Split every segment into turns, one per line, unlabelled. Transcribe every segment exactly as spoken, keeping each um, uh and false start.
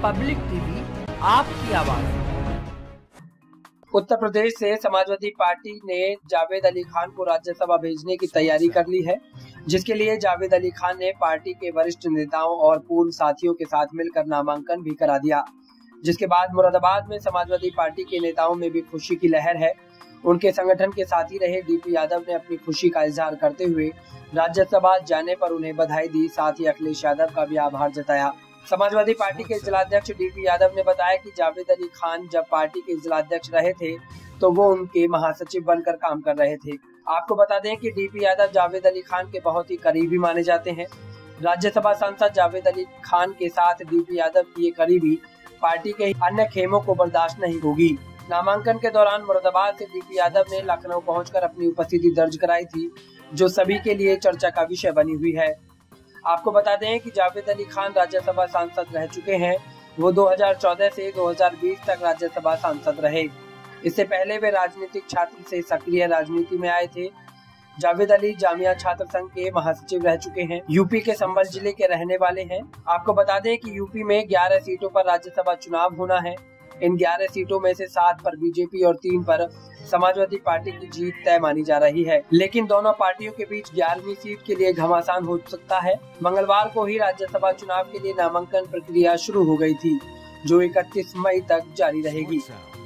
Public TV, आपकी आवाज।
उत्तर प्रदेश से समाजवादी पार्टी ने जावेद अली खान को राज्यसभा भेजने की तैयारी कर ली है, जिसके लिए जावेद अली खान ने पार्टी के वरिष्ठ नेताओं और पूर्व साथियों के साथ मिलकर नामांकन भी करा दिया। जिसके बाद मुरादाबाद में समाजवादी पार्टी के नेताओं में भी खुशी की लहर है। उनके संगठन के साथी रहे डीपी यादव ने अपनी खुशी का इजहार करते हुए राज्यसभा जाने पर उन्हें बधाई दी, साथ ही अखिलेश यादव का भी आभार जताया। समाजवादी पार्टी के जिलाध्यक्ष डीपी यादव ने बताया कि जावेद अली खान जब पार्टी के जिलाध्यक्ष रहे थे तो वो उनके महासचिव बनकर काम कर रहे थे। आपको बता दें कि डीपी यादव जावेद अली खान के बहुत ही करीबी माने जाते हैं। राज्यसभा सांसद जावेद अली खान के साथ डीपी यादव की ये करीबी पार्टी के अन्य खेमों को बर्दाश्त नहीं होगी। नामांकन के दौरान मुरादाबाद से डीपी यादव ने लखनऊ पहुंचकर अपनी उपस्थिति दर्ज कराई थी, जो सभी के लिए चर्चा का विषय बनी हुई है। आपको बता दें कि जावेद अली खान राज्यसभा सांसद रह चुके हैं। वो दो हज़ार चौदह से दो हज़ार बीस तक राज्यसभा सांसद रहे। इससे पहले वे राजनीतिक छात्र से सक्रिय राजनीति में आए थे। जावेद अली जामिया छात्र संघ के महासचिव रह चुके हैं। यूपी के संभल जिले के रहने वाले हैं। आपको बता दें कि यूपी में ग्यारह सीटों पर राज्यसभा चुनाव होना है। इन ग्यारह सीटों में से सात पर बीजेपी और तीन पर समाजवादी पार्टी की जीत तय मानी जा रही है, लेकिन दोनों पार्टियों के बीच ग्यारहवीं सीट के लिए घमासान हो सकता है। मंगलवार को ही राज्यसभा चुनाव के लिए नामांकन प्रक्रिया शुरू हो गई थी, जो इकतीस मई तक जारी रहेगी।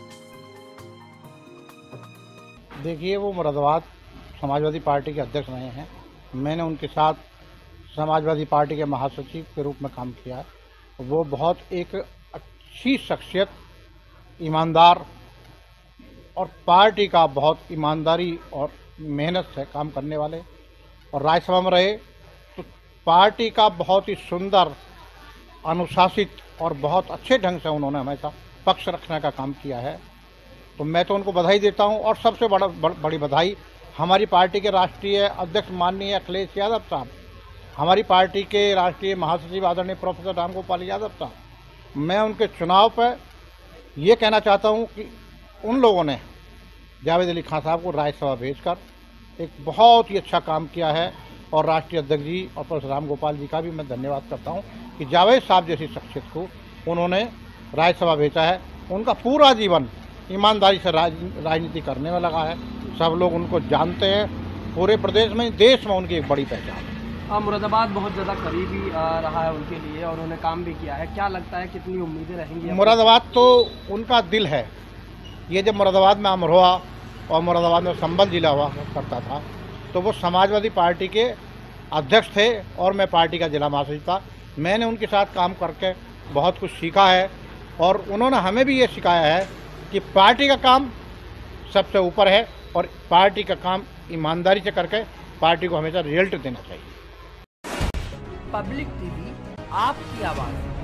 देखिए, वो मुरादाबाद समाजवादी पार्टी के अध्यक्ष रहे हैं। मैंने उनके साथ समाजवादी पार्टी के महासचिव के रूप में काम किया। वो बहुत एक अच्छी शख्सियत, ईमानदार और पार्टी का बहुत ईमानदारी और मेहनत से काम करने वाले, और राज्यसभा में रहे तो पार्टी का बहुत ही सुंदर, अनुशासित और बहुत अच्छे ढंग से उन्होंने हमेशा पक्ष रखने का काम किया है। तो मैं तो उनको बधाई देता हूं। और सबसे बड़ा बड़, बड़ी बधाई हमारी पार्टी के राष्ट्रीय अध्यक्ष माननीय अखिलेश यादव साहब, हमारी पार्टी के राष्ट्रीय महासचिव आदरणीय प्रोफेसर रामगोपाल यादव साहब। मैं उनके चुनाव पर ये कहना चाहता हूं कि उन लोगों ने जावेद अली खान साहब को राज्यसभा भेजकर एक बहुत ही अच्छा काम किया है, और राष्ट्रीय अध्यक्ष जी और प्रोफेसर रामगोपाल जी का भी मैं धन्यवाद करता हूं कि जावेद साहब जैसी शख्सियत को उन्होंने राज्यसभा भेजा है। उनका पूरा जीवन ईमानदारी से राज, राजनीति करने में लगा है। सब लोग उनको जानते हैं। पूरे प्रदेश में, देश में उनकी एक बड़ी पहचान है।
हाँ, मुरादाबाद बहुत ज़्यादा करीबी रहा है उनके लिए और उन्होंने काम भी किया है। क्या लगता है कितनी उम्मीदें रहेंगी?
मुरादाबाद तो उनका दिल है। ये जब मुरादाबाद में अमरोहा और मुरादाबाद में संभल जिला हुआ करता था तो वो समाजवादी पार्टी के अध्यक्ष थे और मैं पार्टी का जिला महासचिव था। मैंने उनके साथ काम करके बहुत कुछ सीखा है, और उन्होंने हमें भी ये सिखाया है कि पार्टी का काम सबसे ऊपर है, और पार्टी का काम ईमानदारी से करके पार्टी को हमेशा रिजल्ट देना चाहिए।
पब्लिक टीवी, आपकी आवाज़।